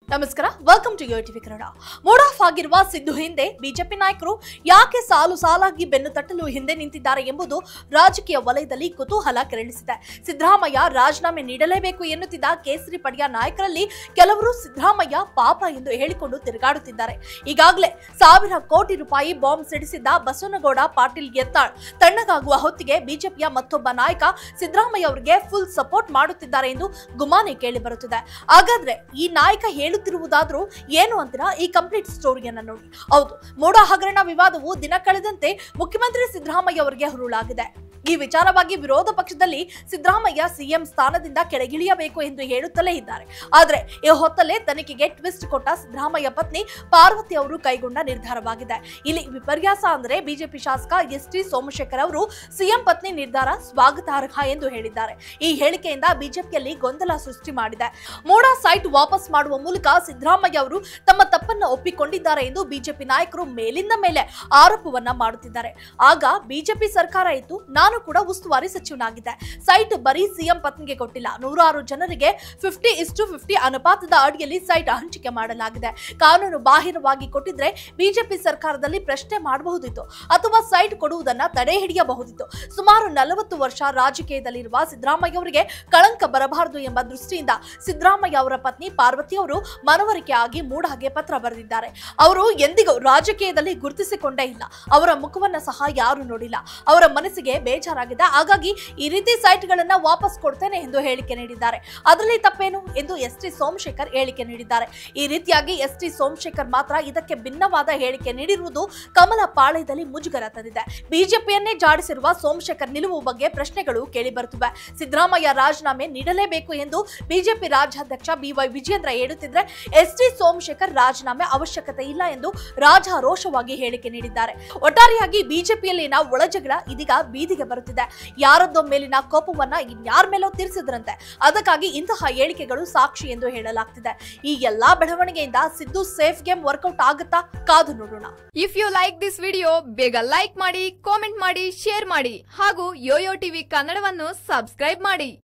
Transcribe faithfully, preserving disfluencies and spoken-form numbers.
ನಮಸ್ಕಾರ, welcome to yo TV Kannada. Mood off ಆಗಿರುವ ಸಿದ್ದು ಹಿಂದೆ ಬಿಜೆಪಿ ನಾಯಕರು ಯಾಕೆ ಸಾಲು ಸಾಲಾಗಿ ಬೆನ್ನು ತಟ್ಟಲು ಹಿಂದೆ ನಿಂತಿದ್ದಾರೆ ಎಂಬುದು ರಾಜಕೀಯ ವಲಯದಲ್ಲಿ ಕುತೂಹಲ ಕೆರಳಿಸಿದೆ. ಸಿದ್ದರಾಮಯ್ಯ ರಾಜೀನಾಮೆ ನೀಡಲೇಬೇಕು ಎನ್ನುತ್ತಿದ್ದ ಕೇಸರಿ ಪಡೆಯ ನಾಯಕರಲ್ಲಿ ಕೆಲವರು ಸಿದ್ದರಾಮಯ್ಯ ಪಾಪ ಎಂದು ಹೇಳಿಕೊಂಡು ತಿರುಗಾಡುತ್ತಿದ್ದಾರೆ. ಈಗಾಗಲೇ ಸಾವಿರ ಕೋಟಿ ರೂಪಾಯಿ ಬಾಂಬ್ ಸಿಡಿಸಿದ್ದ ಬಸವನಗೌಡ ಪಾಟೀಲ್ ಯತ್ನಾಳ್ ತಣ್ಣಗಾಗುವ ಹೊತ್ತಿಗೆ ಬಿಜೆಪಿಯ ಮತ್ತೊಬ್ಬ ನಾಯಕ ಸಿದ್ದರಾಮಯ್ಯ ಅವರಿಗೆ ಫುಲ್ ಸಪೋರ್ಟ್ ಮಾಡುತ್ತಿದ್ದಾರೆ ಎಂದು ಗುಮಾನಿ ಕೇಳಿ ಬರುತ್ತಿದೆ. ಹಾಗಾದ್ರೆ ಈ ನಾಯಕ ಹೇಳುತ್ತಿರುವುದಾದ್ರೂ ಏನು ಅಂತೀರಾ? ಈ ಕಂಪ್ಲೀಟ್ ಸ್ಟೋರಿಯನ್ನ ನೋಡಿ. ಹೌದು, ಮೂಡ ಹಗರಣ ವಿವಾದವು ದಿನ ಕಳೆದಂತೆ ಮುಖ್ಯಮಂತ್ರಿ ಸಿದ್ದರಾಮಯ್ಯ ಅವರಿಗೆ ಹುರುಳಾಗಿದೆ. ಈ ವಿಚಾರವಾಗಿ ವಿರೋಧ ಪಕ್ಷದಲ್ಲಿ ಸಿದ್ದರಾಮಯ್ಯ ಸಿಎಂ ಸ್ಥಾನದಿಂದ ಕೆಳಗಿಳಿಯಬೇಕು ಎಂದು ಹೇಳುತ್ತಲೇ ಇದ್ದಾರೆ. ಆದ್ರೆ ಈ ಹೊತ್ತಲ್ಲೇ ತನಿಖೆಗೆ ಟ್ವಿಸ್ಟ್ ಕೊಟ್ಟ ಸಿದ್ದರಾಮಯ್ಯ ಪತ್ನಿ ಪಾರ್ವತಿ ಅವರು ಕೈಗೊಂಡ ನಿರ್ಧಾರವಾಗಿದೆ. ಇಲ್ಲಿ ವಿಪರ್ಯಾಸ ಅಂದರೆ ಬಿಜೆಪಿ ಶಾಸಕ ಎಸ್ ಟಿ ಸೋಮಶೇಖರ್ ಅವರು ಸಿಎಂ ಪತ್ನಿ ನಿರ್ಧಾರ ಸ್ವಾಗತಾರ್ಹ ಎಂದು ಹೇಳಿದ್ದಾರೆ. ಈ ಹೇಳಿಕೆಯಿಂದ ಬಿಜೆಪಿಯಲ್ಲಿ ಗೊಂದಲ ಸೃಷ್ಟಿ ಮಾಡಿದೆ. ಮೋಡಾ ಸೈಟ್ ವಾಪಸ್ ಮಾಡುವ ಮೂಲಕ ಸಿದ್ದರಾಮಯ್ಯ ಅವರು ತಮ್ಮ ತಪ್ಪನ್ನ ಒಪ್ಪಿಕೊಂಡಿದ್ದಾರೆ ಎಂದು ಬಿಜೆಪಿ ನಾಯಕರು ಮೇಲಿಂದ ಮೇಲೆ ಆರೋಪವನ್ನ ಮಾಡುತ್ತಿದ್ದಾರೆ. ಆಗ ಬಿಜೆಪಿ ಸರ್ಕಾರ ಇತ್ತು, ನಾನು ಕೂಡ ಉಸ್ತುವಾರಿ ಸಚಿವನಾಗಿದ್ದೆ. ಸೈಟ್ ಬರೀ ಸಿಎಂ ಪತ್ನಿಗೆ ಕೊಟ್ಟಿಲ್ಲ, ನೂರಾರು ಜನರಿಗೆ ಫಿಫ್ಟಿ ಇಸ್ಟು ಫಿಫ್ಟಿ ಅನುಪಾತದ ಅಡಿಯಲ್ಲಿ ಸೈಟ್ ಹಂಚಿಕೆ ಮಾಡಲಾಗಿದೆ. ಕಾನೂನು ಬಾಹಿರವಾಗಿ ಕೊಟ್ಟಿದ್ರೆ ಬಿಜೆಪಿ ಸರ್ಕಾರದಲ್ಲಿ ಪ್ರಶ್ನೆ ಮಾಡಬಹುದಿತ್ತು ಅಥವಾ ಸೈಟ್ ಕೊಡುವುದನ್ನ ತಡೆ ಹಿಡಿಯಬಹುದಿತ್ತು. ಸುಮಾರು ನಲವತ್ತು ವರ್ಷ ರಾಜಕೀಯದಲ್ಲಿರುವ ಸಿದ್ದರಾಮಯ್ಯ ಅವರಿಗೆ ಕಳಂಕ ಬರಬಾರದು ಎಂಬ ದೃಷ್ಟಿಯಿಂದ ಸಿದ್ದರಾಮಯ್ಯ ಅವರ ಪತ್ನಿ ಪಾರ್ವತಿ ಅವರು ಮನವರಿಕೆ ಆಗಿ ಮೂಡಾಗೆ ಪತ್ರ ಬರೆದಿದ್ದಾರೆ. ಅವರು ಎಂದಿಗೂ ರಾಜಕೀಯದಲ್ಲಿ ಗುರುತಿಸಿಕೊಂಡೇ ಇಲ್ಲ, ಅವರ ಮುಖವನ್ನ ಸಹ ಯಾರು ನೋಡಿಲ್ಲ. ಅವರ ಮನಸ್ಸಿಗೆ ಬೇಜಾರಾಗಿದೆ, ಹಾಗಾಗಿ ಈ ರೀತಿ ಸೈಟ್ ಗಳನ್ನ ವಾಪಸ್ ಕೊಡ್ತೇನೆ ಎಂದು ಹೇಳಿಕೆ ನೀಡಿದ್ದಾರೆ. ಅದರಲ್ಲಿ ತಪ್ಪೇನು ಎಂದು ಎಸ್ ಟಿ ಸೋಮಶೇಖರ್ ಹೇಳಿಕೆ ನೀಡಿದ್ದಾರೆ. ಈ ರೀತಿಯಾಗಿ ಎಸ್ ಟಿ ಸೋಮಶೇಖರ್ ಮಾತ್ರ ಇದಕ್ಕೆ ಭಿನ್ನವಾದ ಹೇಳಿಕೆ ನೀಡಿರುವುದು ಕಮಲ ಪಾಳ್ಯದಲ್ಲಿ ಮುಜುಗರ ತಂದಿದೆ. ಬಿಜೆಪಿಯನ್ನೇ ಜಾಡಿಸಿರುವ ಸೋಮಶೇಖರ್ ನಿಲುವು ಬಗ್ಗೆ ಪ್ರಶ್ನೆಗಳು ಕೇಳಿ ಬರುತ್ತಿವೆ. ಸಿದ್ದರಾಮಯ್ಯ ರಾಜೀನಾಮೆ ನೀಡಲೇಬೇಕು ಎಂದು ಬಿಜೆಪಿ ರಾಜ್ಯಾಧ್ಯಕ್ಷ ಬಿ ವೈ ವಿಜಯೇಂದ್ರ ಹೇಳುತ್ತಿದ್ರೆ, ಎಸ್ ಟಿ ಸೋಮಶೇಖರ್ ರಾಜೀನಾಮೆ ಅವಶ್ಯಕತೆ ಇಲ್ಲ ಎಂದು ರಾಜಾರೋಷವಾಗಿ ಹೇಳಿಕೆ ನೀಡಿದ್ದಾರೆ. ಒಟ್ಟಾರೆಯಾಗಿ ಬಿಜೆಪಿಯಲ್ಲಿನ ಒಳಜಗಳ ಇದೀಗ ಬೀದಿಗೆ ಬರುತ್ತಿದೆ. ಯಾರದ್ದೋ ಮೇಲಿನ ಕೋಪವನ್ನ ಇನ್ಯಾರ ಮೇಲೋ ತೀರಿಸಿದ್ರಂತೆ. ಅದಕ್ಕಾಗಿ ಇಂತಹ ಹೇಳಿಕೆಗಳು ಸಾಕ್ಷಿ ಎಂದು ಹೇಳಲಾಗ್ತಿದೆ. ಈ ಎಲ್ಲಾ ಬೆಳವಣಿಗೆಯಿಂದ ಸಿದ್ದು ಸೇಫ್ ಗೇಮ್ ವರ್ಕೌಟ್ ಆಗುತ್ತಾ? ಕಾದು ನೋಡೋಣ. If you like this video, ಬೇಗ ಲೈಕ್ ಮಾಡಿ, ಕಾಮೆಂಟ್ ಮಾಡಿ, ಶೇರ್ ಮಾಡಿ ಹಾಗೂ ಯೋಯೋ ಟಿವಿ ಕನ್ನಡವನ್ನು ಸಬ್ಸ್ಕ್ರೈಬ್ ಮಾಡಿ.